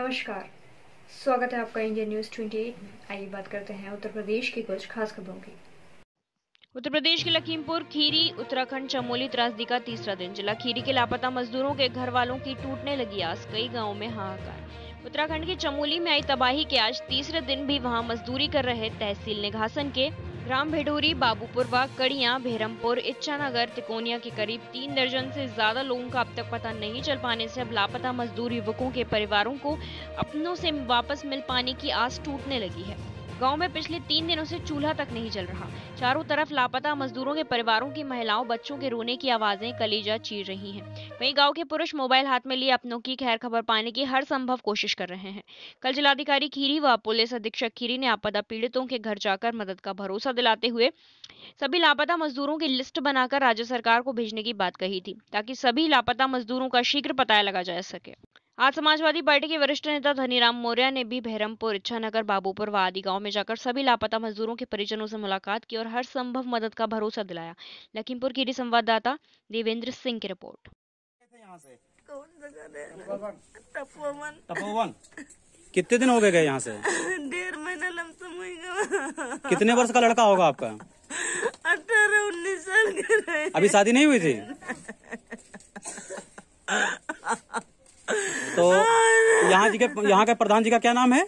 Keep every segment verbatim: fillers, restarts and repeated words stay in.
नमस्कार, स्वागत है आपका इंडिया न्यूज अट्ठाईस में। आइए बात करते हैं उत्तर प्रदेश की कुछ खास खबरों की। उत्तर प्रदेश के लखीमपुर खीरी उत्तराखंड चमोली त्रासदी का तीसरा दिन। जिला खीरी के लापता मजदूरों के घर वालों की टूटने लगी आस। कई गांवों में हाहाकार। उत्तराखंड के चमोली में आई तबाही के आज तीसरे दिन भी वहां मजदूरी कर रहे तहसील निघासन के ग्राम भेडोरी, बाबूपुरवा, कड़िया, भेरमपुर, इच्छानगर, तिकोनिया के करीब तीन दर्जन से ज्यादा लोगों का अब तक पता नहीं चल पाने से अब लापता मजदूर युवकों के परिवारों को अपनों से वापस मिल पाने की आस टूटने लगी है। गांव में पिछले तीन दिनों से चूल्हा तक नहीं जल रहा। चारों तरफ लापता मजदूरों के परिवारों की महिलाओं, बच्चों के रोने की आवाजें कलेजा चीर रही हैं। वहीं गांव के पुरुष मोबाइल हाथ में लिए अपनों की खैर खबर पाने की हर संभव कोशिश कर रहे हैं। कल जिलाधिकारी खीरी व पुलिस अधीक्षक खीरी ने आपदा पीड़ितों के घर जाकर मदद का भरोसा दिलाते हुए सभी लापता मजदूरों की लिस्ट बनाकर राज्य सरकार को भेजने की बात कही थी, ताकि सभी लापता मजदूरों का शीघ्र पता लगा जा सके। आज समाजवादी पार्टी के वरिष्ठ नेता धनीराम मौर्य ने भी भेरमपुर, इच्छानगर, बाबूपुर व आदि गांव में जाकर सभी लापता मजदूरों के परिजनों से मुलाकात की और हर संभव मदद का भरोसा दिलाया। लखीमपुर खीरी संवाददाता देवेंद्र सिंह की रिपोर्ट। यहाँ से कौन जगह तपोवन तपोवन कितने दिन हो गए गए यहाँ से? डेढ़ महीना लमसम हुई। कितने वर्ष का लड़का होगा आपका? अठारह उन्नीस साल के रहे। अभी शादी नहीं हुई थी? तो यहाँ जी के यहाँ के प्रधान जी का क्या नाम है?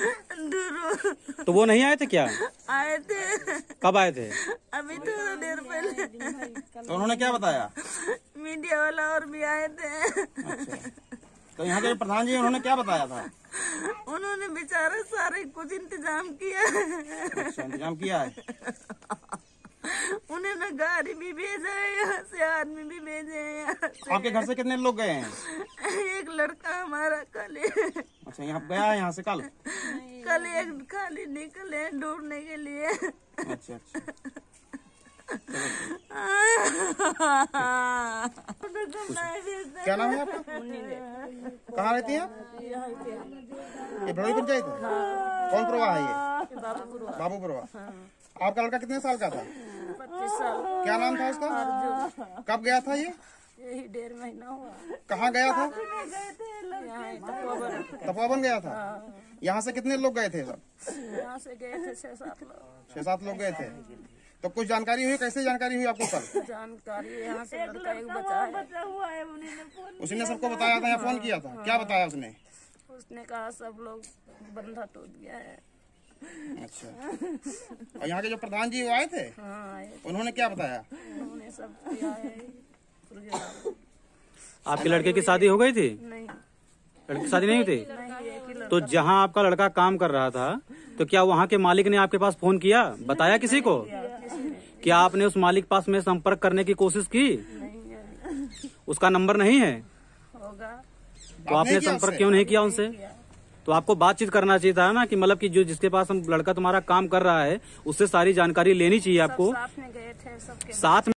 तो वो नहीं आए थे क्या? आए थे। कब आए थे? अभी थोड़ा देर पहले। तो उन्होंने क्या बताया? मीडिया वाला और भी आए थे। अच्छा। तो यहाँ के प्रधान जी उन्होंने क्या बताया था? उन्होंने बेचारा सारे कुछ इंतजाम किया। अच्छा, इंतजाम किया है। उन्होंने गाड़ी भी भेजा है, यहाँ से आदमी भी भेजे हैं। आपके घर से कितने लोग गए हैं? एक लड़का हमारा कल। अच्छा, यहाँ गया है यहाँ से कल? कल एक खाली निकले ढूंढने के लिए। अच्छा अच्छा। क्या नाम है आपका? कहाँ रहती हैं आप? ये भड़ोई पंचायत है? कौन प्रवाह है ये? बाबू प्रवाह। आपका लड़का कितने साल का था? पच्चीस साल। क्या नाम था उसका? कब गया था ये? यही डेढ़ महीना हुआ। कहाँ गया था? तपोवन। तपोवन गया था। यहाँ से कितने लोग गए थे सब? यहाँ से गए थे छह सात लोग। छह सात लोग गए थे। तो कुछ जानकारी हुई? कैसे जानकारी हुई आपको कल? जानकारी यहाँ से लड़का एक बचा हुआ है। उसी ने सबको बताया था या फोन किया था? क्या बताया उसने? उसने कहा सब लोग बंधा टूट गया है। अच्छा। और यहाँ के जो प्रधान जी वो आए थे? हाँ आए। उन्होंने क्या बताया? उन्होंने सब किया है। आपके लड़के की शादी हो गई थी? नहीं, लड़की की शादी नहीं हुई थी? नहीं, एक ही लड़का। तो जहाँ आपका लड़का काम कर रहा था, तो क्या वहाँ के मालिक ने आपके पास फोन किया, बताया किसी को? क्या आपने उस मालिक पास में संपर्क करने की कोशिश की? नहीं है। उसका नंबर नहीं है? होगा। तो आपने संपर्क क्यों नहीं किया उनसे? तो आपको बातचीत करना चाहिए था ना, कि मतलब कि जो जिसके पास हम लड़का तुम्हारा काम कर रहा है उससे सारी जानकारी लेनी चाहिए आपको। साथ में गए थे सबके साथ में